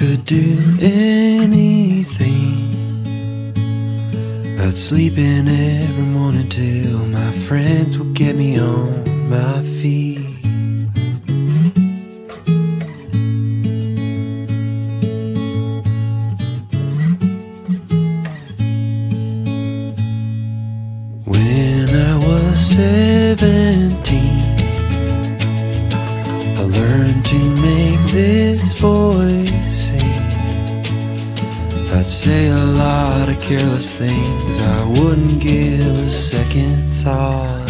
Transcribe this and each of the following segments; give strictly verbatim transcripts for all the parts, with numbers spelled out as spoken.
could do anything. I'd sleep in every morning till my friends would get me on my feet. When I was seventeen, I learned to make this voice sing. I'd say a lot of careless things I wouldn't give a second thought.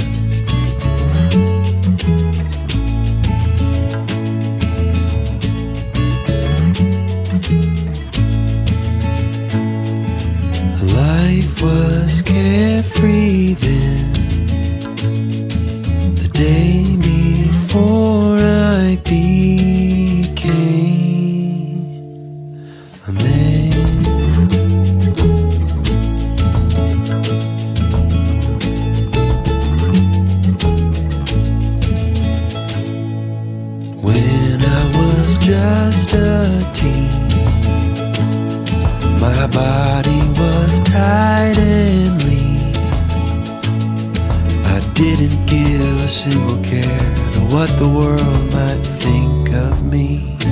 Life was carefree then, the day before I became a man. When I was just a teen, my body was tight and lean. I didn't give a single care to what the world might think of me.